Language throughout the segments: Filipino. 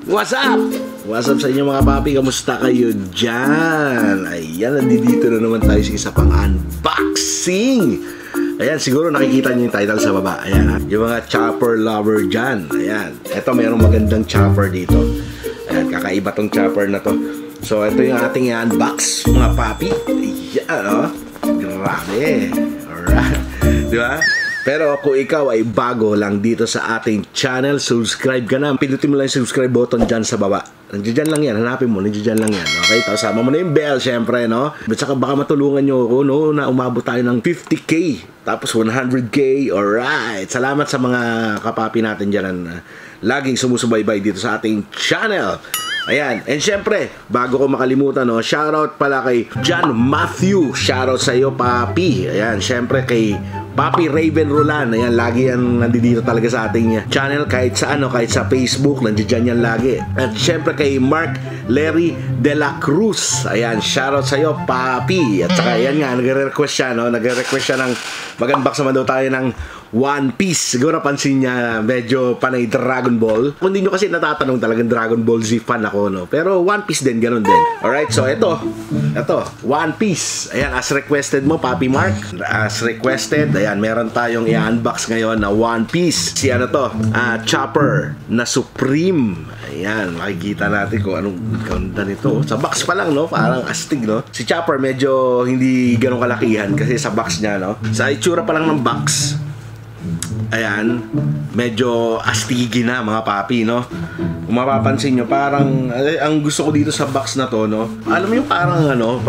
What's up? What's up sa inyo mga papi? Kamusta kayo dyan? Ayan, nandito na naman tayo sa isa pang unboxing. Ayan, siguro nakikita niyo yung title sa baba. Ayan, yung mga chopper lover dyan. Ayan, eto mayroong magandang chopper dito. Ayan, kakaiba tong chopper na to. So, ito yung ating unbox mga papi. Ayan, oh. Grabe. Alright. Diba? Pero kung ikaw ay bago lang dito sa ating channel, subscribe ka na. Pindutin mo lang yung subscribe button dyan sa baba. Nandiyan lang yan. Hanapin mo. Nandiyan lang yan. Okay? Tapos sama mo na yung bell, syempre, no? At saka baka matulungan nyo ako, no? Na umabot tayo ng 50K. Tapos 100K. Alright. Salamat sa mga kapapi natin dyan na laging sumusubaybay dito sa ating channel. Ayan, and syempre, bago ko makalimutan, no, shoutout pala kay John Matthew. Shoutout sa iyo, papi. Ayan, syempre kay Papi Raven Roland. Ayan, lagi yan nandito talaga sa ating channel. Kahit sa kahit sa Facebook, nandiyan yan lagi. At syempre kay Mark Larry De La Cruz. Ayan, shoutout sa iyo, papi. At saka yan nga, nagre-request siya, no? Nagre-request siya ng mag-unbox naman daw tayo ng One Piece. Siguro napansin niya, medyo panay Dragon Ball. Kung hindi nyo kasi natatanong, talagang Dragon Ball Z fan ako, no? Pero One Piece din, ganun din. Alright, so ito, One Piece. Ayan, as requested mo, Papi Mark. As requested, ayan, meron tayong i-unbox ngayon na One Piece. Si Chopper na Supreme. Ayan, makikita natin kung anong ganda nito. Sa box pa lang, no? Parang astig, no? Si Chopper medyo hindi ganun kalakihan kasi sa box niya, no? Sa itsura pa lang ng box, ayan, medyo astigi na mga papi, no? Kung mapapansin nyo, parang ang gusto ko dito sa box na to, no? Alam mo yung parang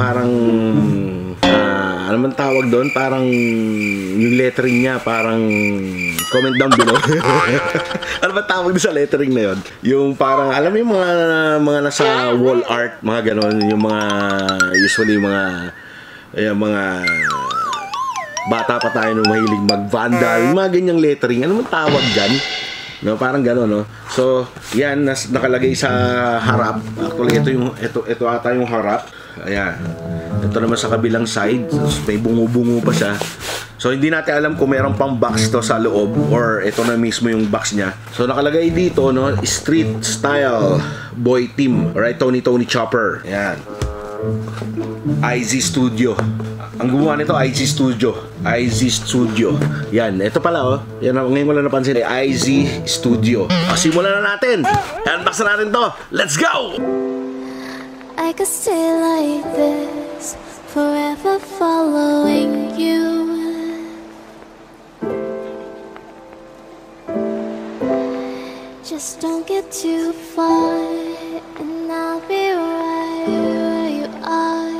ano man tawag doon? Parang yung lettering niya, parang comment down below. Ano ba tawag doon sa lettering na yon? Yung parang, alam mo yung mga nasa wall art, mga ganon, yung mga usually mga bata pa tayo nung mahilig mag-vandal, mga ganyang lettering. Ano man tawag dyan? No, parang gano'n, no? So, yan, nakalagay sa harap. Actually, ito ata yung harap. Ayan. Ito naman sa kabilang side. May bungo-bungo pa siya. So, hindi natin alam kung mayroong pang box to sa loob or ito na mismo yung box niya. So, nakalagay dito, no? Street Style Boy Team. Alright, Tony Chopper. Ayan. IZ Studio. Ang gumawa nito, IZ Studio. Yan, ito pala, oh. Yan, ngayon ko lang napansin, IZ Studio. Simulan na natin. Unbox na natin to. Let's go! I could stay like this, forever following you. Just don't get too far, and I'll be right where you are.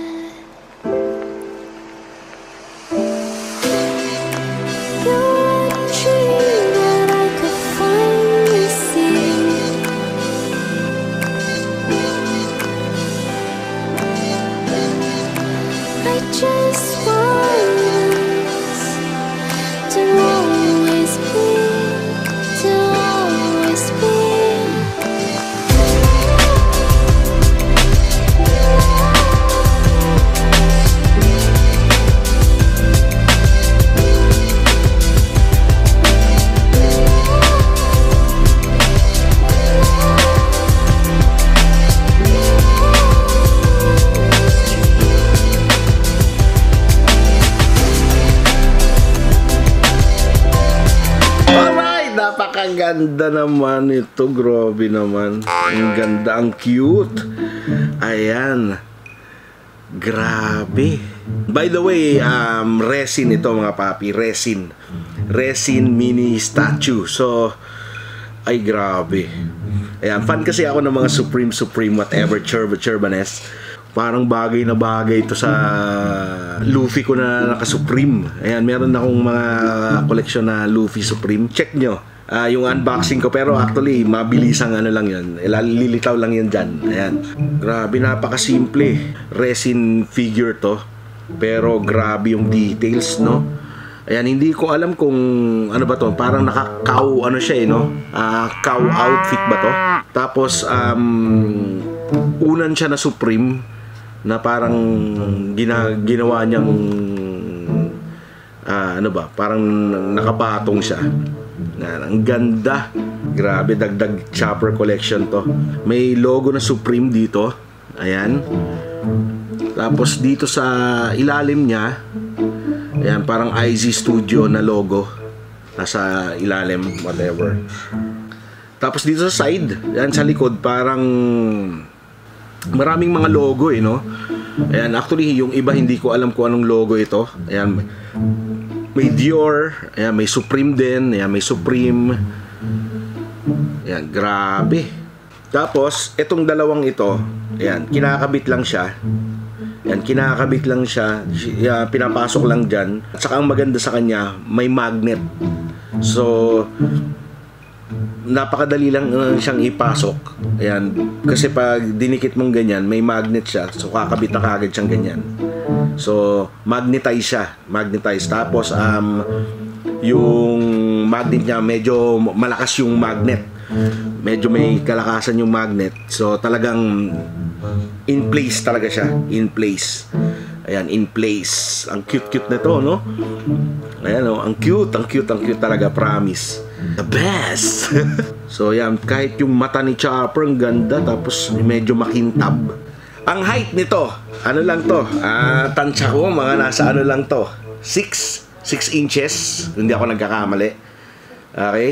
Just want us to always be, to always be. Napakaganda naman ito, grabe naman. Ang ganda, ang cute. Ayan. Grabe. By the way, resin ito mga papi, resin mini statue. So, ay grabe. Ayan, fan kasi ako ng mga Supreme whatever, Churbanes. Parang bagay na bagay ito sa Luffy ko na naka-Supreme. Ayan, meron akong mga koleksyon na Luffy Supreme. Check nyo yung unboxing ko. Pero actually, mabilisang lang yun. Lilitaw lang yan dyan. Ayan. Grabe, napaka-simple. Resin figure to. Pero grabe yung details, no? Ayan, hindi ko alam kung ano ba to. Parang naka-cow, siya no? Cow outfit ba to? Tapos, unan siya na Supreme na parang ginawa niyang parang nakapatong siya. Ang ganda. Grabe, dagdag Chopper collection to. May logo na Supreme dito. Ayan. Tapos dito sa ilalim niya, ayan, parang IZ Studio na logo. Nasa ilalim, whatever. Tapos dito sa side, ayan, sa likod, parang maraming mga logo no? Ayan, actually, yung iba hindi ko alam kung anong logo ito. Ayan, may Dior, ayan, may Supreme din, ayan, may Supreme. Ayan, grabe. Tapos, itong dalawang ito, ayan, kinakabit lang siya. Ayan, kinakabit lang siya, pinapasok lang dyan. At saka ang maganda sa kanya, may magnet. So, napakadali lang siyang ipasok. Ayan, kasi pag dinikit mong ganyan, may magnet siya. So, kakabit na kagad siyang ganyan. So, magnetize siya. Magnetize. Tapos, yung magnet niya, medyo malakas yung magnet. Medyo may kalakasan yung magnet. So, talagang in place talaga siya. In place. Ayan, in place. Ang cute-cute na to, no? Ayan, oh, ang cute talaga, promise. The best! So, yan, kahit yung mata ni Chopper, ang ganda, tapos medyo makintab. Ang height nito, ano lang to? Tansya ko, mga nasa ano lang to? 6 inches, hindi ako nagkakamali. Okay?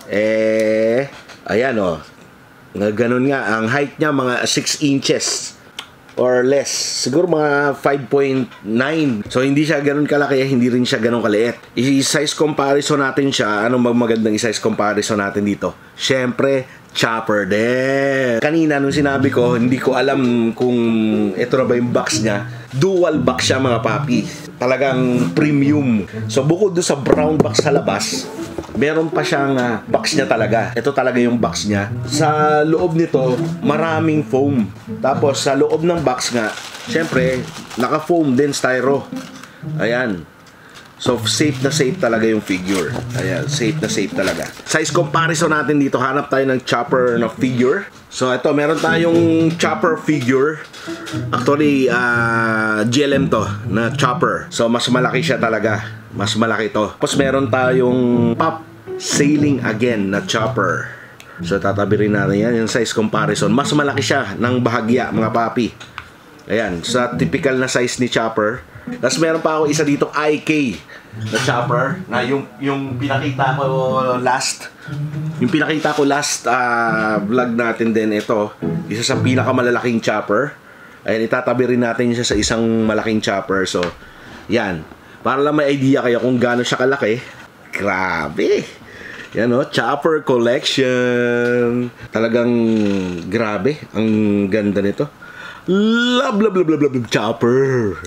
Ayan, oh. Ganun nga, ang height niya, mga 6 inches. Or less. Siguro mga 5.9. So, hindi siya ganun kalaki, hindi rin siya ganun kaliit. I-size comparison natin siya. Anong magandang i-size comparison natin dito? Siyempre, Chopper din. Kanina, nung sinabi ko, hindi ko alam kung ito na ba yung box niya. Dual box siya, mga papi. Talagang premium. So, bukod doon sa brown box sa labas, meron pa siyang box niya talaga. Ito talaga yung box niya. Sa loob nito, maraming foam. Tapos sa loob ng box nga, syempre, naka-foam din, styro. Ayan. So, safe na safe talaga yung figure. Ayan, safe na safe talaga. Size comparison natin dito, hanap tayo ng Chopper na figure. So, ito, meron tayong Chopper figure. Actually, GLM to, na Chopper. So, mas malaki siya talaga. Mas malaki to. Tapos, meron tayong Pop Sailing Again na Chopper. So, tatabi rin natin yan. Yung size comparison. Mas malaki siya ng bahagya, mga papi. Ayan, sa typical na size ni Chopper. Tapos meron pa ako isa dito IK na Chopper na yung pinakita ko last. Yung pinakita ko last vlog natin din ito. Isa sa pinakamalalaking Chopper. Ayan, itatabi rin natin siya sa isang malaking Chopper. So, yan. Para lang may idea kayo kung gaano siya kalaki. Grabe. Yan o, Chopper collection. Talagang grabe. Ang ganda nito. Love Chopper.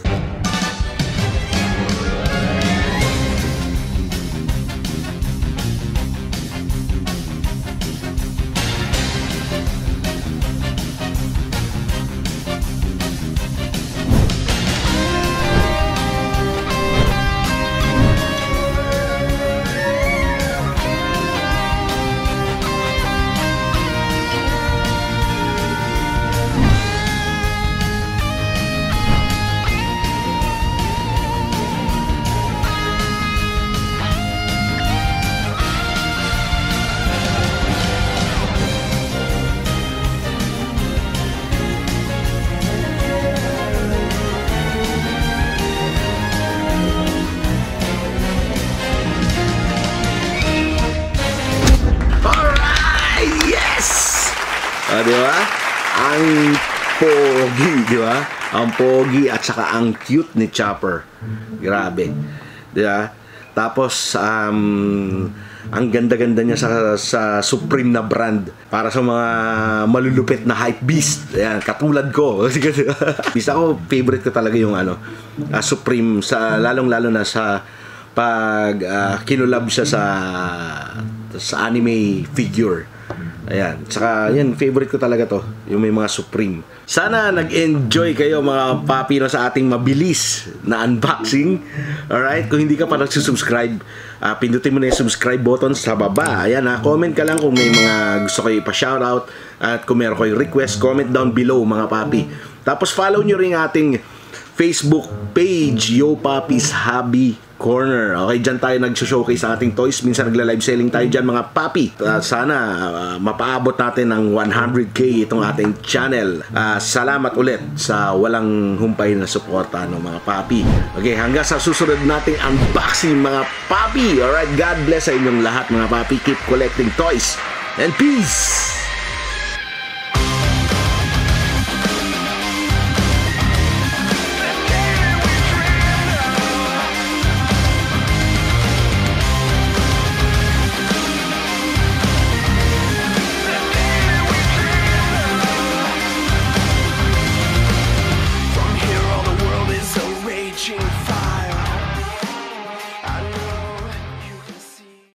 Di ba? Ang pogi, di ba? Ang pogi at saka ang cute ni Chopper. Grabe. Di ba? Tapos, ang ganda-ganda niya sa Supreme na brand. Para sa mga malulupit na hype beast. Ayan, katulad ko. Bisa ko, favorite ko talaga yung Supreme. Lalong-lalo na sa pag kinulab siya sa anime figure. Ayan, tsaka yan, favorite ko talaga to, yung may mga Supreme. Sana nag-enjoy kayo mga papi sa ating mabilis na unboxing. Alright, kung hindi ka pa nagsusubscribe, pindutin mo na yung subscribe button sa baba. Ayan, comment ka lang kung may mga gusto kayo ipa-shoutout. At kung meron kayo request, comment down below mga papi. Tapos follow nyo rin ating Facebook page, Yo Papi's Hobby Corner. Okay, dyan tayo nag-showcase sa ating toys. Minsan nagla-live selling tayo dyan mga papi. Sana mapaabot natin ng 100k itong ating channel. Salamat ulit sa walang humpay na suporta ng mga papi. Okay, hanggang sa susunod nating unboxing mga papi. Alright, God bless sa inyong lahat mga papi. Keep collecting toys and peace!